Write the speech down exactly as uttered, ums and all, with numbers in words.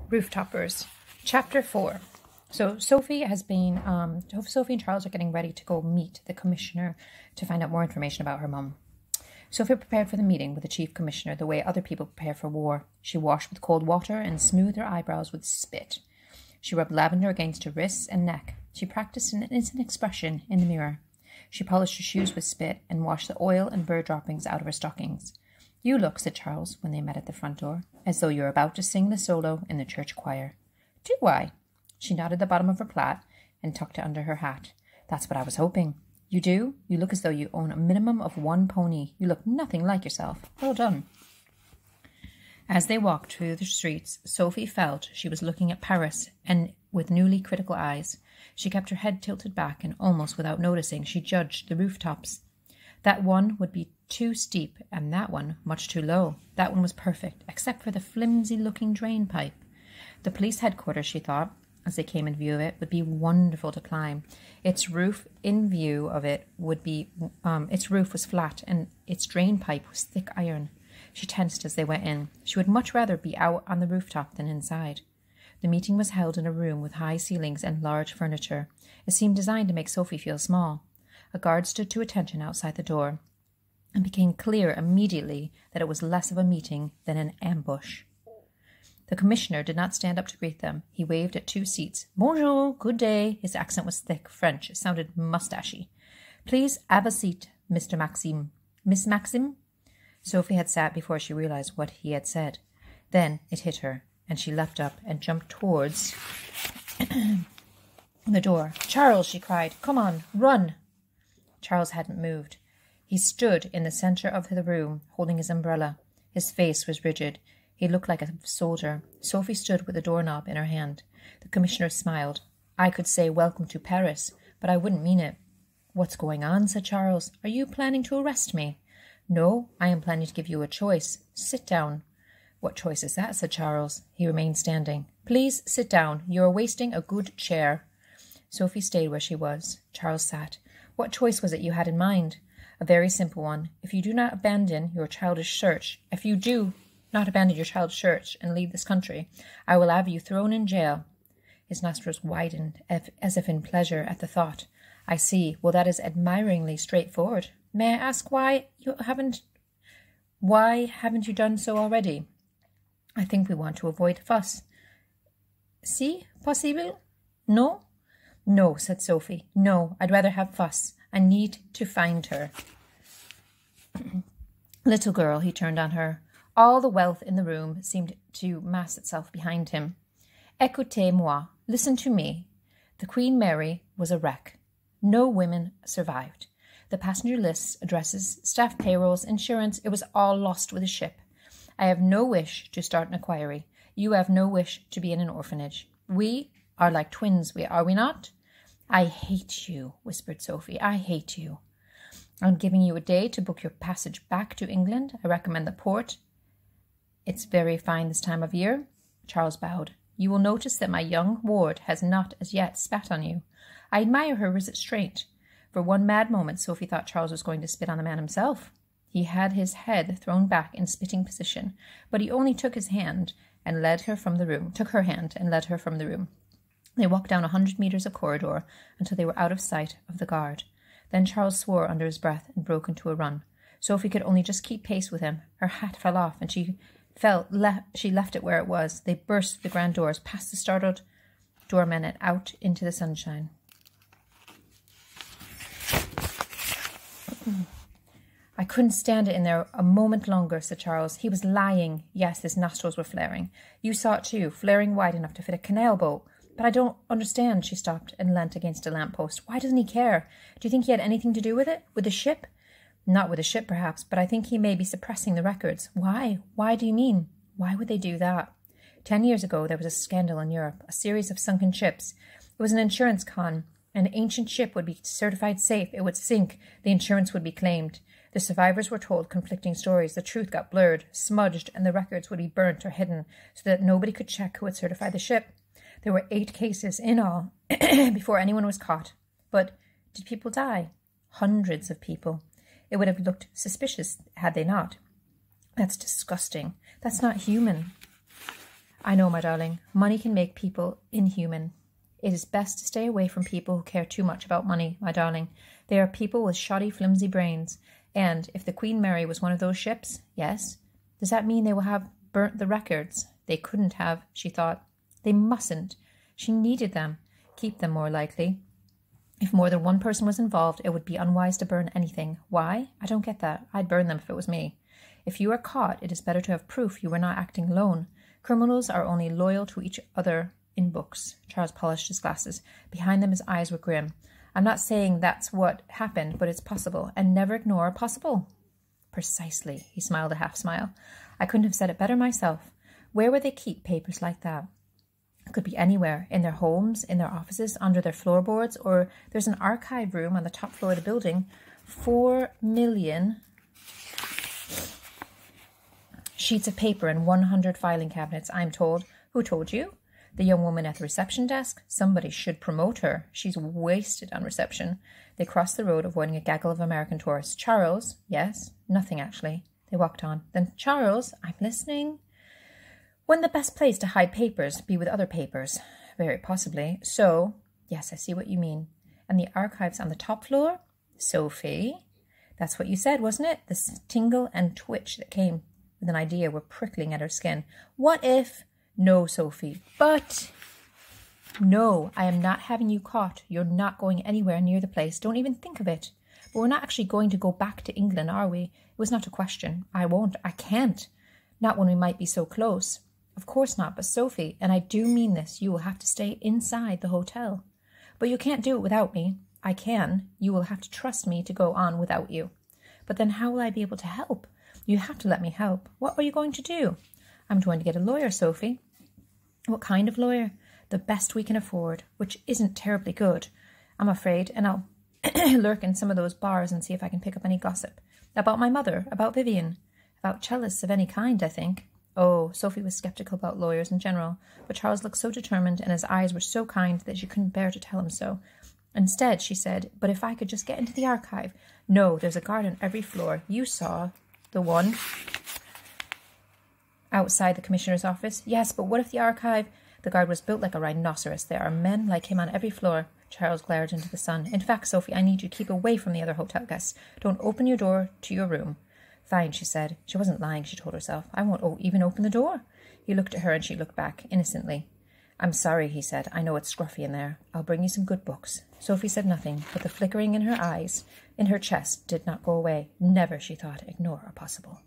Rooftoppers. Chapter four. So Sophie has been, um, Sophie and Charles are getting ready to go meet the commissioner to find out more information about her mum. Sophie prepared for the meeting with the chief commissioner the way other people prepare for war. She washed with cold water and smoothed her eyebrows with spit. She rubbed lavender against her wrists and neck. She practiced an innocent expression in the mirror. She polished her shoes with spit and washed the oil and bird droppings out of her stockings. "You look," said Charles when they met at the front door, "as though you're about to sing the solo in the church choir." "Do I?" She nodded the bottom of her plait and tucked it under her hat. "That's what I was hoping." "You do? You look as though you own a minimum of one pony. You look nothing like yourself. Well done." As they walked through the streets, Sophie felt she was looking at Paris, and with newly critical eyes. She kept her head tilted back, and almost without noticing, she judged the rooftops. That one would be too steep, and that one much too low. That one was perfect, except for the flimsy-looking drain pipe. The police headquarters, she thought, as they came in view of it, would be wonderful to climb. Its roof, in view of it, would be, um, its roof was flat, and its drain pipe was thick iron. She tensed as they went in. She would much rather be out on the rooftop than inside. The meeting was held in a room with high ceilings and large furniture. It seemed designed to make Sophie feel small. A guard stood to attention outside the door, and became clear immediately that it was less of a meeting than an ambush. The commissioner did not stand up to greet them. He waved at two seats. "Bonjour, good day." His accent was thick French. It sounded moustachy. "Please have a seat, Mister Maxime." "Miss Maxime?" Sophie had sat before she realized what he had said. Then it hit her, and she leapt up and jumped towards the door. "Charles," she cried, "come on, run." Charles hadn't moved. He stood in the centre of the room, holding his umbrella. His face was rigid. He looked like a soldier. Sophie stood with the doorknob in her hand. The commissioner smiled. "I could say welcome to Paris, but I wouldn't mean it." "What's going on?" said Charles. "Are you planning to arrest me?" "No, I am planning to give you a choice. Sit down." "What choice is that?" said Charles. He remained standing. "Please sit down. You are wasting a good chair." Sophie stayed where she was. Charles sat. "What choice was it you had in mind?" "A very simple one. If you do not abandon your childish search, if you do not abandon your childish search and leave this country, I will have you thrown in jail." His nostrils widened as if in pleasure at the thought. "I see. Well, that is admiringly straightforward. May I ask why you haven't, why haven't you done so already?" "I think we want to avoid fuss." "Si, possible? No?" "No," said Sophie. "No, I'd rather have fuss. I need to find her." "Little girl," he turned on her. All the wealth in the room seemed to mass itself behind him. "Écoutez-moi. Listen to me. The Queen Mary was a wreck. No women survived. The passenger lists, addresses, staff payrolls, insurance, it was all lost with the ship. I have no wish to start an inquiry. You have no wish to be in an orphanage. We are like twins, we are we not?" "I hate you," whispered Sophie. "I hate you." "I'm giving you a day to book your passage back to England. I recommend the port. It's very fine this time of year." Charles bowed. "You will notice that my young ward has not as yet spat on you. I admire her restraint." For one mad moment, Sophie thought Charles was going to spit on the man himself. He had his head thrown back in spitting position, but he only took his hand and led her from the room, took her hand and led her from the room. They walked down a hundred metres of corridor until they were out of sight of the guard. Then Charles swore under his breath and broke into a run. Sophie could only just keep pace with him. Her hat fell off, and she felt le- she left it where it was. They burst the grand doors, past the startled doormen, and out into the sunshine. "I couldn't stand it in there a moment longer," said Charles. "He was lying. Yes, his nostrils were flaring. You saw it too, flaring wide enough to fit a canal boat. But I don't understand." She stopped and leant against a lamppost. "Why doesn't he care? Do you think he had anything to do with it? With the ship?" "Not with the ship, perhaps, but I think he may be suppressing the records." "Why? Why do you mean? Why would they do that?" Ten years ago, there was a scandal in Europe, a series of sunken ships. It was an insurance con. An ancient ship would be certified safe. It would sink. The insurance would be claimed. The survivors were told conflicting stories. The truth got blurred, smudged, and the records would be burnt or hidden so that nobody could check who had certified the ship. There were eight cases in all before anyone was caught. But did people die? Hundreds of people. It would have looked suspicious had they not. That's disgusting. That's not human. I know, my darling. Money can make people inhuman. It is best to stay away from people who care too much about money, my darling. They are people with shoddy, flimsy brains. And if the Queen Mary was one of those ships, yes, does that mean they will have burnt the records? They couldn't have, she thought. They mustn't. She needed them. Keep them, more likely. If more than one person was involved, it would be unwise to burn anything. Why? I don't get that. I'd burn them if it was me. If you are caught, it is better to have proof you were not acting alone. Criminals are only loyal to each other in books. Charles polished his glasses. Behind them his eyes were grim. I'm not saying that's what happened, but it's possible. And never ignore possible. Precisely. He smiled a half smile. I couldn't have said it better myself. Where would they keep papers like that? It could be anywhere. In their homes, in their offices, under their floorboards, or there's an archive room on the top floor of the building. Four million sheets of paper and one hundred filing cabinets, I'm told. Who told you? The young woman at the reception desk? Somebody should promote her. She's wasted on reception. They crossed the road, avoiding a gaggle of American tourists. Charles? Yes? Nothing, actually. They walked on. Then, Charles, I'm listening. Wouldn't the best place to hide papers be with other papers? Very possibly. So, yes, I see what you mean. And the archives on the top floor? Sophie? That's what you said, wasn't it? The tingle and twitch that came with an idea were prickling at her skin. What if... No, Sophie. But... No, I am not having you caught. You're not going anywhere near the place. Don't even think of it. But we're not actually going to go back to England, are we? It was not a question. I won't. I can't. Not when we might be so close. Of course not, but Sophie, and I do mean this, you will have to stay inside the hotel. But you can't do it without me. I can. You will have to trust me to go on without you. But then how will I be able to help? You have to let me help. What are you going to do? I'm going to get a lawyer, Sophie. What kind of lawyer? The best we can afford, which isn't terribly good, I'm afraid, and I'll lurk in some of those bars and see if I can pick up any gossip. About my mother, about Vivian, about cellists of any kind, I think. Oh, Sophie was sceptical about lawyers in general, but Charles looked so determined and his eyes were so kind that she couldn't bear to tell him so. Instead, she said, but if I could just get into the archive. No, there's a guard on every floor. You saw the one outside the commissioner's office. Yes, but what if the archive... The guard was built like a rhinoceros. There are men like him on every floor. Charles glared into the sun. In fact, Sophie, I need you to keep away from the other hotel guests. Don't open your door to your room. Fine, she said. She wasn't lying, she told herself. I won't o- even open the door. He looked at her and she looked back, innocently. I'm sorry, he said. I know it's scruffy in there. I'll bring you some good books. Sophie said nothing, but the flickering in her eyes, in her chest, did not go away. Never, she thought, ignore a possible.